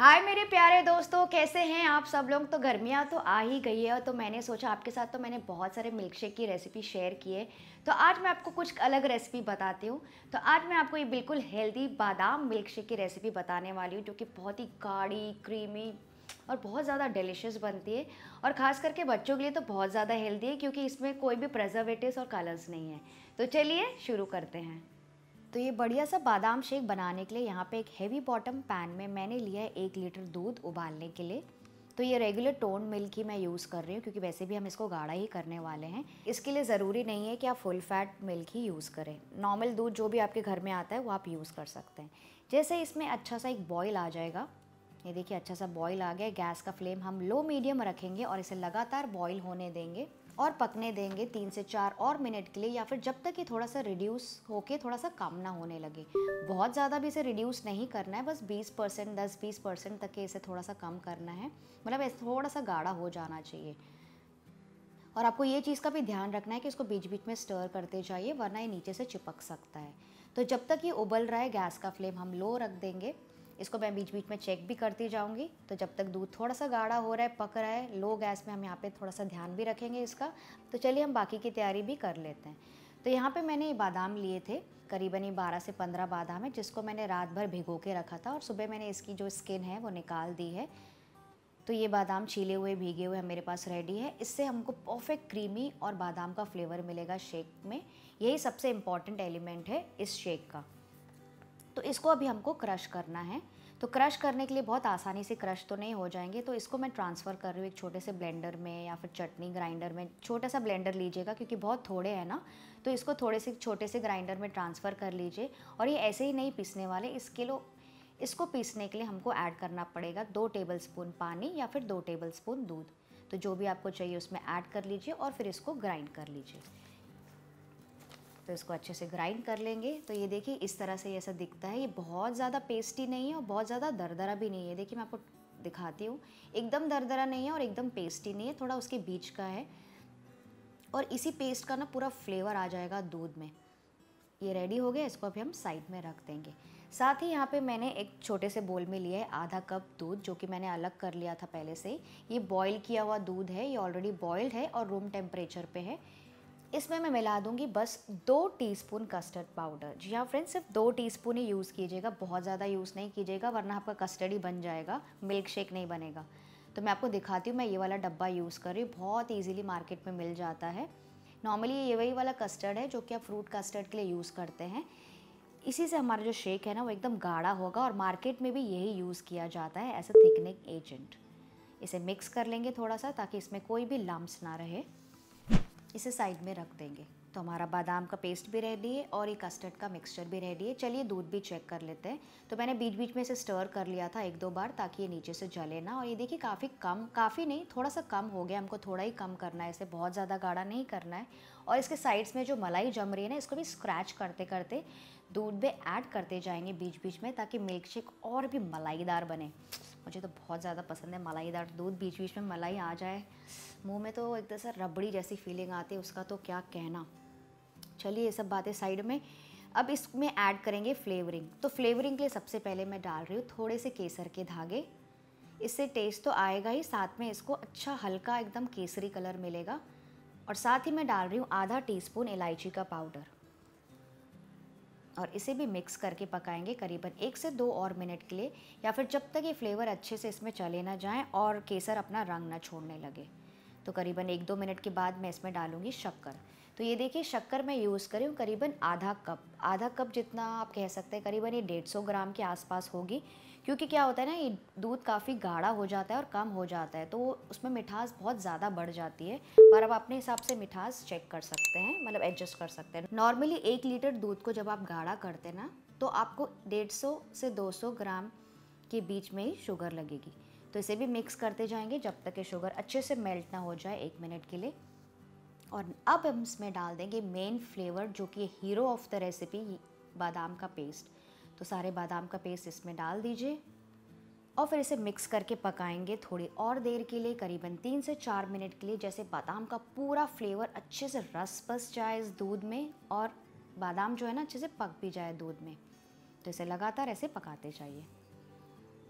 हाय मेरे प्यारे दोस्तों, कैसे हैं आप सब लोग। तो गर्मियाँ तो आ ही गई है, तो मैंने सोचा आपके साथ तो मैंने बहुत सारे मिल्क शेक की रेसिपी शेयर की है। तो आज मैं आपको कुछ अलग रेसिपी बताती हूँ। तो आज मैं आपको ये बिल्कुल हेल्दी बादाम मिल्क शेक की रेसिपी बताने वाली हूँ, जो कि बहुत ही गाढ़ी, क्रीमी और बहुत ज़्यादा डिलीशियस बनती है। और ख़ास करके बच्चों के लिए तो बहुत ज़्यादा हेल्दी है, क्योंकि इसमें कोई भी प्रिजर्वेटिव्स और कलर्स नहीं है। तो चलिए शुरू करते हैं। तो ये बढ़िया सा बादाम शेक बनाने के लिए यहाँ पे एक हेवी बॉटम पैन में मैंने लिया है 1 लीटर दूध उबालने के लिए। तो ये रेगुलर टोन मिल्क ही मैं यूज़ कर रही हूँ, क्योंकि वैसे भी हम इसको गाढ़ा ही करने वाले हैं। इसके लिए ज़रूरी नहीं है कि आप फुल फैट मिल्क ही यूज़ करें। नॉर्मल दूध जो भी आपके घर में आता है वो आप यूज़ कर सकते हैं। जैसे इसमें अच्छा सा एक बॉयल आ जाएगा, ये देखिए अच्छा सा बॉयल आ गया। गैस का फ्लेम हम लो मीडियम रखेंगे और इसे लगातार बॉयल होने देंगे और पकने देंगे 3 से 4 और मिनट के लिए, या फिर जब तक ये थोड़ा सा रिड्यूस होके थोड़ा सा कम ना होने लगे। बहुत ज़्यादा भी इसे रिड्यूस नहीं करना है, बस 20% 10-20% तक के इसे थोड़ा सा कम करना है। मतलब थोड़ा सा गाढ़ा हो जाना चाहिए। और आपको ये चीज़ का भी ध्यान रखना है कि इसको बीच बीच में स्टर करते जाइए, वरना ये नीचे से चिपक सकता है। तो जब तक ये उबल रहा है गैस का फ्लेम हम लो रख देंगे। इसको मैं बीच बीच में चेक भी करती जाऊंगी। तो जब तक दूध थोड़ा सा गाढ़ा हो रहा है, पक रहा है, लो गैस में हम यहाँ पे थोड़ा सा ध्यान भी रखेंगे इसका। तो चलिए हम बाकी की तैयारी भी कर लेते हैं। तो यहाँ पे मैंने ये बादाम लिए थे, करीबन ये 12 से 15 बादाम है, जिसको मैंने रात भर भिगो के रखा था और सुबह मैंने इसकी जो स्किन है वो निकाल दी है। तो ये बादाम छीले हुए भीगे हुए मेरे पास रेडी है। इससे हमको परफेक्ट क्रीमी और बादाम का फ्लेवर मिलेगा शेक में। यही सबसे इम्पॉर्टेंट एलिमेंट है इस शेक का। तो इसको अभी हमको क्रश करना है। तो क्रश करने के लिए बहुत आसानी से क्रश तो नहीं हो जाएंगे, तो इसको मैं ट्रांसफ़र कर रही हूँ एक छोटे से ब्लेंडर में या फिर चटनी ग्राइंडर में। छोटा सा ब्लेंडर लीजिएगा, क्योंकि बहुत थोड़े हैं ना, तो इसको थोड़े से छोटे से ग्राइंडर में ट्रांसफ़र कर लीजिए। और ये ऐसे ही नहीं पीसने वाले, इसको पीसने के लिए हमको ऐड करना पड़ेगा 2 टेबलस्पून पानी या फिर 2 टेबलस्पून दूध। तो जो भी आपको चाहिए उसमें ऐड कर लीजिए और फिर इसको ग्राइंड कर लीजिए। तो इसको अच्छे से ग्राइंड कर लेंगे। तो ये देखिए इस तरह से ऐसा दिखता है। ये बहुत ज़्यादा पेस्टी नहीं है और बहुत ज़्यादा दरदरा भी नहीं है। देखिए मैं आपको दिखाती हूँ, एकदम दरदरा नहीं है और एकदम पेस्टी नहीं है, थोड़ा उसके बीच का है। और इसी पेस्ट का ना पूरा फ्लेवर आ जाएगा दूध में। ये रेडी हो गया, इसको अभी हम साइड में रख देंगे। साथ ही यहाँ पे मैंने एक छोटे से बोल में लिया है आधा कप दूध, जो कि मैंने अलग कर लिया था पहले से। ये बॉईल किया हुआ दूध है, ये ऑलरेडी बॉइल्ड है और रूम टेम्परेचर पे है। इसमें मैं मिला दूंगी बस 2 टीस्पून कस्टर्ड पाउडर। जी हाँ फ्रेंड्स, सिर्फ 2 टीस्पून ही यूज़ कीजिएगा, बहुत ज़्यादा यूज़ नहीं कीजिएगा, वरना आपका कस्टर्ड ही बन जाएगा, मिल्क शेक नहीं बनेगा। तो मैं आपको दिखाती हूँ, मैं ये वाला डब्बा यूज़ कर रही हूँ, बहुत ईजिली मार्केट में मिल जाता है। नॉर्मली ये वही वाला कस्टर्ड है जो कि आप फ्रूट कस्टर्ड के लिए यूज़ करते हैं। इसी से हमारा जो शेक है ना वो एकदम गाढ़ा होगा, और मार्केट में भी यही यूज़ किया जाता है एज अ थिकनिंग एजेंट। इसे मिक्स कर लेंगे थोड़ा सा, ताकि इसमें कोई भी लम्प्स ना रहे। इसे साइड में रख देंगे। तो हमारा बादाम का पेस्ट भी रेडी है और ये कस्टर्ड का मिक्सचर भी रेडी है। चलिए दूध भी चेक कर लेते हैं। तो मैंने बीच बीच में इसे स्टर कर लिया था 1-2 बार, ताकि ये नीचे से जले ना। और ये देखिए काफ़ी नहीं, थोड़ा सा कम हो गया, हमको थोड़ा ही कम करना है, इसे बहुत ज़्यादा गाढ़ा नहीं करना है। और इसके साइड्स में जो मलाई जम रही है ना, इसको भी स्क्रैच करते करते दूध में ऐड करते जाएंगे बीच बीच में, ताकि मिल्क शेक और भी मलाईदार बने। मुझे तो बहुत ज़्यादा पसंद है मलाईदार दूध, बीच बीच में मलाई आ जाए मुंह में तो एकदम से रबड़ी जैसी फीलिंग आती है, उसका तो क्या कहना। चलिए ये सब बातें साइड में। अब इसमें ऐड करेंगे फ्लेवरिंग। तो फ्लेवरिंग के लिए सबसे पहले मैं डाल रही हूँ थोड़े से केसर के धागे। इससे टेस्ट तो आएगा ही, साथ में इसको अच्छा हल्का एकदम केसरी कलर मिलेगा। और साथ ही मैं डाल रही हूँ आधा टीस्पून इलायची का पाउडर, और इसे भी मिक्स करके पकाएंगे करीबन 1 से 2 और मिनट के लिए, या फिर जब तक ये फ्लेवर अच्छे से इसमें चले ना जाएं और केसर अपना रंग ना छोड़ने लगे। तो करीबन 1-2 मिनट के बाद मैं इसमें डालूंगी शक्कर। तो ये देखिए शक्कर मैं यूज़ करी हूँ करीबन आधा कप जितना आप कह सकते हैं, करीबन ये 150 ग्राम के आसपास होगी। क्योंकि क्या होता है ना, ये दूध काफ़ी गाढ़ा हो जाता है और कम हो जाता है, तो उसमें मिठास बहुत ज़्यादा बढ़ जाती है। पर अब अपने हिसाब से मिठास चेक कर सकते हैं, मतलब एडजस्ट कर सकते हैं। नॉर्मली 1 लीटर दूध को जब आप गाढ़ा करते हैं ना, तो आपको 150 से 200 ग्राम के बीच में ही शुगर लगेगी। तो इसे भी मिक्स करते जाएंगे जब तक ये शुगर अच्छे से मेल्ट ना हो जाए 1 मिनट के लिए। और अब हम इसमें डाल देंगे मेन फ्लेवर, जो कि हीरो ऑफ द रेसिपी, बादाम का पेस्ट। तो सारे बादाम का पेस्ट इसमें डाल दीजिए और फिर इसे मिक्स करके पकाएंगे थोड़ी और देर के लिए, करीबन 3 से 4 मिनट के लिए, जैसे बादाम का पूरा फ्लेवर अच्छे से रस बस जाए इस दूध में और बादाम जो है ना अच्छे से पक भी जाए दूध में। तो इसे लगातार ऐसे पकाते जाइए।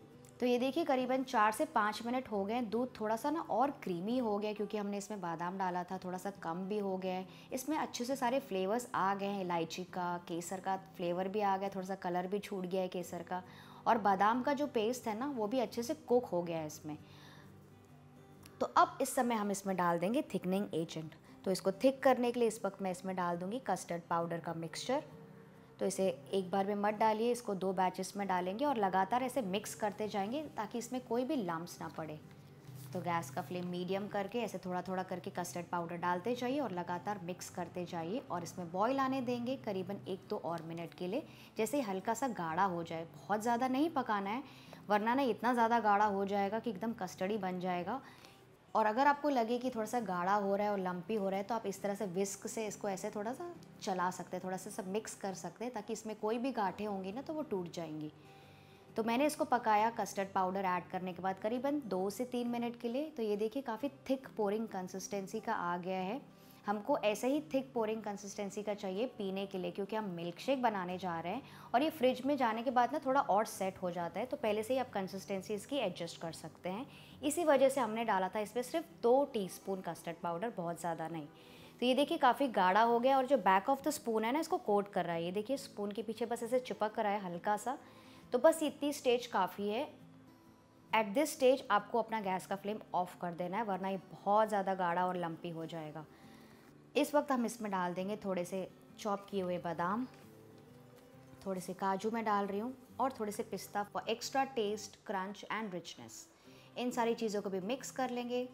तो ये देखिए करीबन 4 से 5 मिनट हो गए। दूध थोड़ा सा ना और क्रीमी हो गया क्योंकि हमने इसमें बादाम डाला था, थोड़ा सा कम भी हो गया है। इसमें अच्छे से सारे फ्लेवर्स आ गए हैं, इलायची का, केसर का फ्लेवर भी आ गया, थोड़ा सा कलर भी छूट गया है केसर का, और बादाम का जो पेस्ट है ना वो भी अच्छे से कुक हो गया है इसमें। तो अब इस समय हम इसमें डाल देंगे थिकनिंग एजेंट। तो इसको थिक करने के लिए इस वक्त मैं इसमें डाल दूँगी कस्टर्ड पाउडर का मिक्सचर। तो इसे एक बार में मत डालिए, इसको 2 बैचेस में डालेंगे और लगातार ऐसे मिक्स करते जाएंगे ताकि इसमें कोई भी लम्प्स ना पड़े। तो गैस का फ्लेम मीडियम करके ऐसे थोड़ा थोड़ा करके कस्टर्ड पाउडर डालते जाइए और लगातार मिक्स करते जाइए और इसमें बॉईल आने देंगे करीबन 1-2 और मिनट के लिए, जैसे हल्का सा गाढ़ा हो जाए। बहुत ज़्यादा नहीं पकाना है, वरना ना इतना ज़्यादा गाढ़ा हो जाएगा कि एकदम कस्टर्डी बन जाएगा। और अगर आपको लगे कि थोड़ा सा गाढ़ा हो रहा है और लंपी हो रहा है तो आप इस तरह से विस्क से इसको ऐसे थोड़ा सा चला सकते हैं, थोड़ा सा सब मिक्स कर सकते हैं ताकि इसमें कोई भी गांठें होंगी ना तो वो टूट जाएंगी। तो मैंने इसको पकाया कस्टर्ड पाउडर ऐड करने के बाद करीबन 2 से 3 मिनट के लिए। तो ये देखिए काफ़ी थिक पोरिंग कंसिस्टेंसी का आ गया है। हमको ऐसे ही थिक पोरिंग कंसिस्टेंसी का चाहिए पीने के लिए, क्योंकि हम मिल्क शेक बनाने जा रहे हैं और ये फ्रिज में जाने के बाद ना थोड़ा और सेट हो जाता है। तो पहले से ही आप कंसिस्टेंसी इसकी एडजस्ट कर सकते हैं। इसी वजह से हमने डाला था इसमें सिर्फ 2 टीस्पून कस्टर्ड पाउडर, बहुत ज़्यादा नहीं। तो ये देखिए काफ़ी गाढ़ा हो गया और जो बैक ऑफ द स्पून है ना इसको कोट कर रहा है। ये देखिए स्पून के पीछे बस ऐसे चिपक रहा है हल्का सा। तो बस इतनी स्टेज काफ़ी है। एट दिस स्टेज आपको अपना गैस का फ्लेम ऑफ कर देना है, वरना ये बहुत ज़्यादा गाढ़ा और लंपी हो जाएगा। इस वक्त हम इसमें डाल देंगे थोड़े से चॉप किए हुए बादाम, थोड़े से काजू मैं डाल रही हूँ और थोड़े से पिस्ता for extra taste, crunch and richness. इन सारी चीज़ों को भी मिक्स कर लेंगे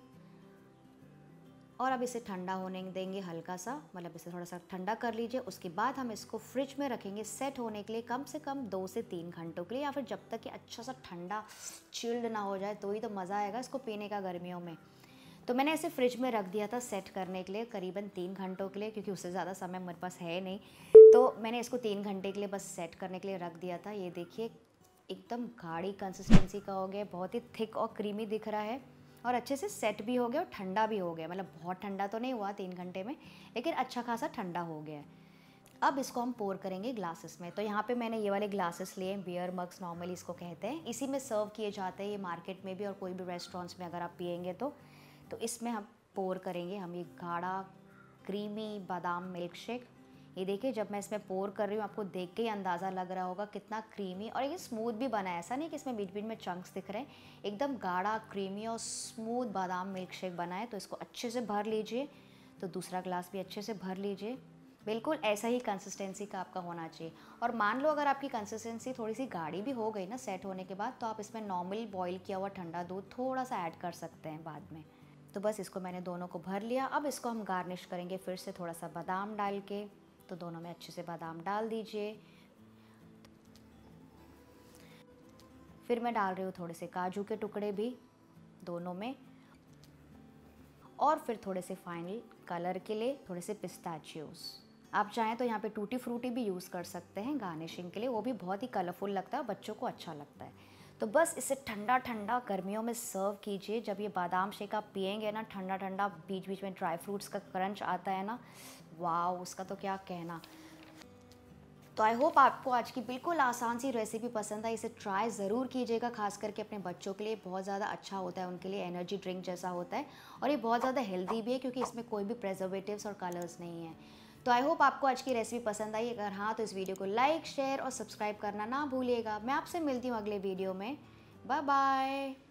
और अब इसे ठंडा होने देंगे हल्का सा, मतलब इसे थोड़ा सा ठंडा कर लीजिए। उसके बाद हम इसको फ्रिज में रखेंगे सेट होने के लिए कम से कम 2 से 3 घंटों के लिए, या फिर जब तक कि अच्छा सा ठंडा चिल्ड ना हो जाए, तो ही तो मज़ा आएगा इसको पीने का गर्मियों में। तो मैंने इसे फ्रिज में रख दिया था सेट करने के लिए करीबन 3 घंटों के लिए, क्योंकि उससे ज़्यादा समय मेरे पास है नहीं। तो मैंने इसको 3 घंटे के लिए बस सेट करने के लिए रख दिया था। ये देखिए एकदम गाढ़ी कंसिस्टेंसी का हो गया, बहुत ही थिक और क्रीमी दिख रहा है और अच्छे से सेट भी हो गया और ठंडा भी हो गया। मतलब बहुत ठंडा तो नहीं हुआ 3 घंटे में, लेकिन अच्छा खासा ठंडा हो गया है। अब इसको हम पोर करेंगे ग्लासेस में। तो यहाँ पे मैंने ये वाले ग्लासेस लिए हैं, बियर मग्स नॉर्मली इसको कहते हैं। इसी में सर्व किए जाते हैं ये मार्केट में भी और कोई भी रेस्टोरेंट्स में अगर आप पियेंगे तो इसमें हम पोर करेंगे हम ये गाढ़ा क्रीमी बादाम मिल्क शेक। ये देखिए जब मैं इसमें पोर कर रही हूँ आपको देख के ही अंदाज़ा लग रहा होगा कितना क्रीमी, और ये स्मूथ भी बना है। ऐसा नहीं कि इसमें बीच बीच में चंक्स दिख रहे हैं, एकदम गाढ़ा क्रीमी और स्मूथ बादाम मिल्क शेक बना है। तो इसको अच्छे से भर लीजिए। तो दूसरा ग्लास भी अच्छे से भर लीजिए। बिल्कुल ऐसा ही कंसिस्टेंसी का आपका होना चाहिए। और मान लो अगर आपकी कंसिस्टेंसी थोड़ी सी गाढ़ी भी हो गई ना सेट होने के बाद, तो आप इसमें नॉर्मल बॉईल किया हुआ ठंडा दूध थोड़ा सा ऐड कर सकते हैं बाद में। तो बस इसको मैंने दोनों को भर लिया। अब इसको हम गार्निश करेंगे फिर से थोड़ा सा बादाम डाल के। तो दोनों में अच्छे से बादाम डाल दीजिए। फिर मैं डाल रही हूँ थोड़े से काजू के टुकड़े भी दोनों में, और फिर थोड़े से फाइनल कलर के लिए थोड़े से पिस्ताचियोज। आप चाहें तो यहाँ पे टूटी फ्रूटी भी यूज़ कर सकते हैं गार्निशिंग के लिए, वो भी बहुत ही कलरफुल लगता है, बच्चों को अच्छा लगता है। तो बस इसे ठंडा ठंडा गर्मियों में सर्व कीजिए। जब ये बादाम शेक आप पियेंगे ना ठंडा ठंडा, बीच बीच में ड्राई फ्रूट्स का क्रंच आता है ना, वाह उसका तो क्या कहना। तो आई होप आपको आज की बिल्कुल आसान सी रेसिपी पसंद आई। इसे ट्राई ज़रूर कीजिएगा, खास करके अपने बच्चों के लिए बहुत ज़्यादा अच्छा होता है, उनके लिए एनर्जी ड्रिंक जैसा होता है और ये बहुत ज़्यादा हेल्दी भी है क्योंकि इसमें कोई भी प्रेजर्वेटिव्स और कलर्स नहीं है। तो आई होप आपको आज की रेसिपी पसंद आई। अगर हाँ तो इस वीडियो को लाइक शेयर और सब्सक्राइब करना ना भूलिएगा। मैं आपसे मिलती हूँ अगले वीडियो में। Bye bye.